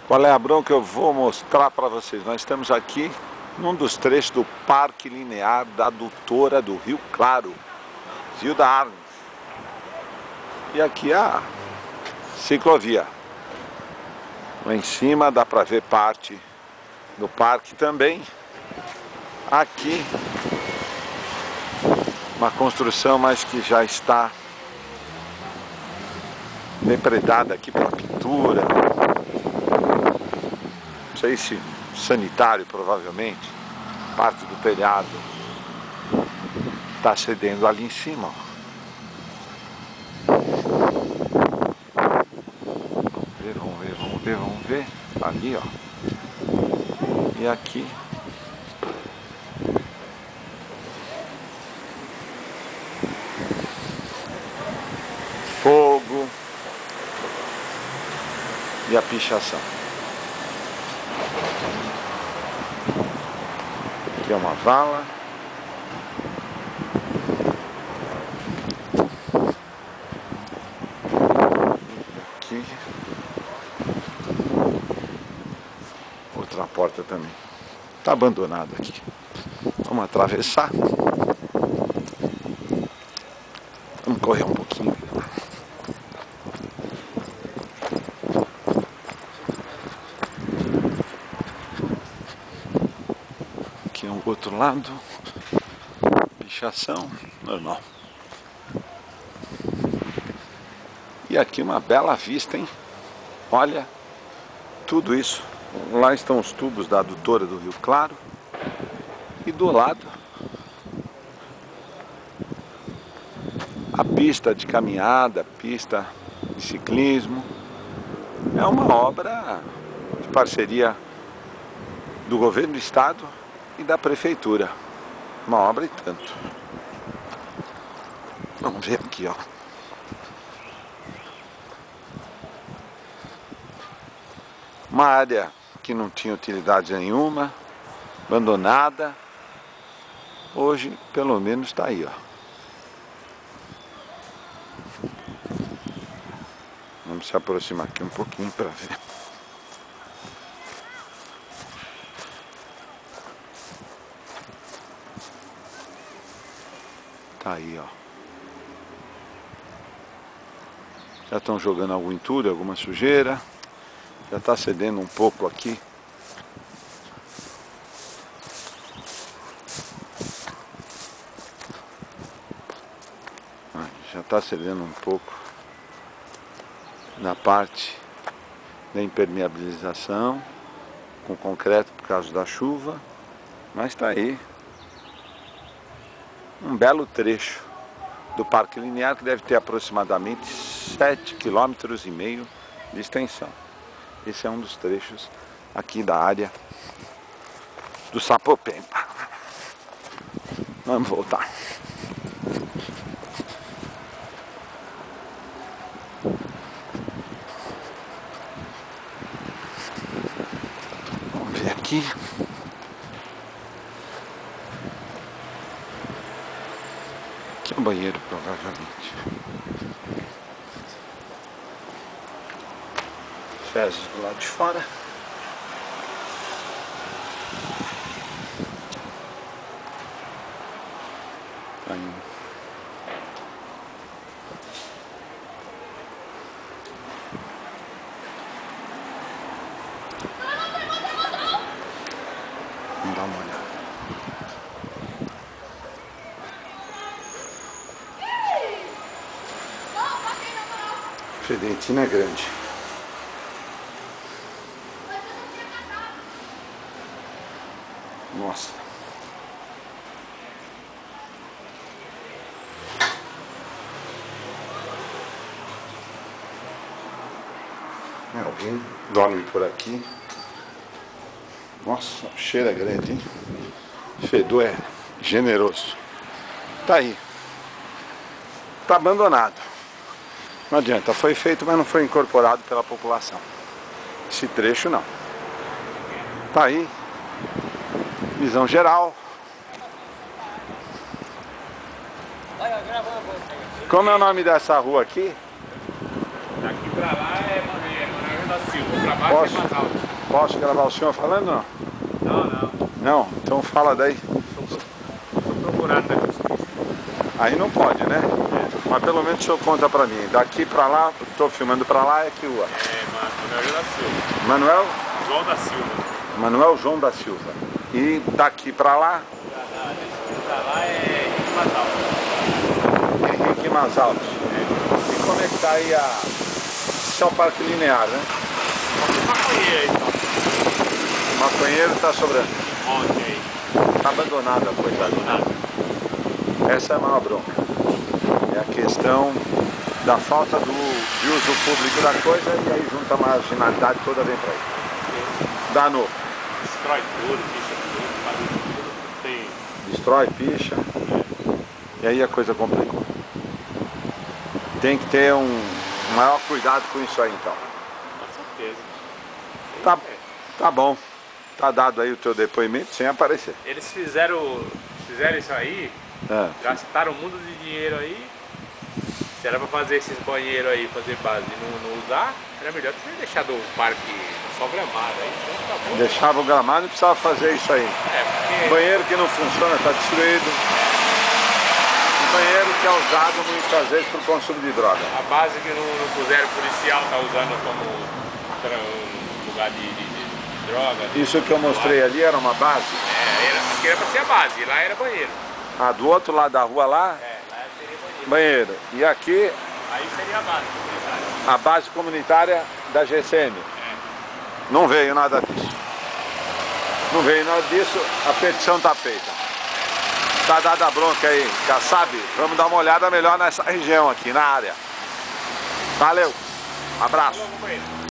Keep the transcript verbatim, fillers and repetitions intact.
Qual é a bronca que eu vou mostrar para vocês? Nós estamos aqui num dos trechos do Parque Linear da Adutora do Rio Claro, Zilda Arnes. E aqui a ciclovia. Lá em cima dá para ver parte do parque também. Aqui uma construção, mas que já está depredada aqui pela pintura. Não sei se sanitário, provavelmente. Parte do telhado está cedendo ali em cima. Vamos ver, vamos ver, vamos ver, vamos ver. Ali, ó. E aqui. Fogo. E a pichação. Aqui é uma vala. Aqui. Outra porta também. Está abandonado aqui. Vamos atravessar. Vamos correr um pouquinho. Aqui é um outro lado, pichação, normal. E aqui uma bela vista, hein? Olha, tudo isso. Lá estão os tubos da Adutora do Rio Claro. E do lado, a pista de caminhada, pista de ciclismo. É uma obra de parceria do governo do estado e da prefeitura. Uma obra e tanto. Vamos ver aqui, ó. Uma área que não tinha utilidade nenhuma, abandonada. Hoje, pelo menos, está aí, ó. Vamos se aproximar aqui um pouquinho para ver. Tá aí, ó. Já estão jogando algum entulho, alguma sujeira. Já está cedendo um pouco aqui. Já está cedendo um pouco na parte da impermeabilização com concreto por causa da chuva. Mas está aí. Um belo trecho do Parque Linear que deve ter aproximadamente sete quilômetros e meio de extensão. Esse é um dos trechos aqui da área do Sapopemba. Vamos voltar. Vamos ver aqui. Aqui é um banheiro, provavelmente. Fezes do lado de fora. Tá indo. Vamos dar uma olhada. Fedentina é grande. Nossa. É, alguém dorme por aqui. Nossa, o cheiro é grande, hein? O fedor é generoso. Tá aí. Tá abandonado. Não adianta, foi feito, mas não foi incorporado pela população. Esse trecho não. Tá aí. Visão geral. Como é o nome dessa rua aqui? Daqui pra lá é Manuel da Silva. for pra baixo Posso? é mais alto. Posso gravar o senhor falando? Não? Não, não. Não? Então fala daí. Sou, sou procurado da justiça. Aí não pode, né? É, Mas pelo menos o senhor conta pra mim. Daqui pra lá, estou filmando pra lá, é que rua? é Manuel João da Silva. Manuel? João da Silva. Manuel João da Silva. E daqui pra lá, Pra, desse pra lá é Henrique Matal. Henrique Masalto. É. E como é que tá aí a... Esse é o Parque Linear, né? Tem maconheiro aí, então. O maconheiro tá sobrando. Um monte aí. Tá abandonada a coisa ali. Nada. Essa é a maior bronca. É a questão da falta do, de uso público da coisa e aí junta a marginalidade toda vem pra aí. Danou. Destrói tudo, picha tudo, faz tudo. Tem. Destrói, picha. E aí a coisa complicou. Tem que ter um maior cuidado com isso aí então. Com certeza. Tá, tá bom. Tá dado aí o teu depoimento sem aparecer. Eles fizeram, fizeram isso aí, É. gastaram um mundo de dinheiro aí. Se era pra fazer esses banheiros aí, fazer base e não, não usar, era melhor ter deixado o parque só gramado aí. Então tá bom. Deixava o gramado e precisava fazer isso aí. É, porque Banheiro que não funciona, está destruído. Um banheiro que é usado muitas vezes para o consumo de droga. a base que não, não puseram policial tá usando como tra- um lugar de, de, de droga. de- Isso que eu mostrei ali era uma base. É, era, aqui era pra ser a base, lá era banheiro. Ah, do outro lado da rua lá, É, lá seria banheiro. banheiro. E aqui, Aí seria a base comunitária. a base comunitária da G C M. É. Não veio nada disso. Não veio nada disso, a petição está feita. Tá dada a bronca aí, já sabe? Vamos dar uma olhada melhor nessa região aqui, na área. Valeu, abraço. Falou, companheiro.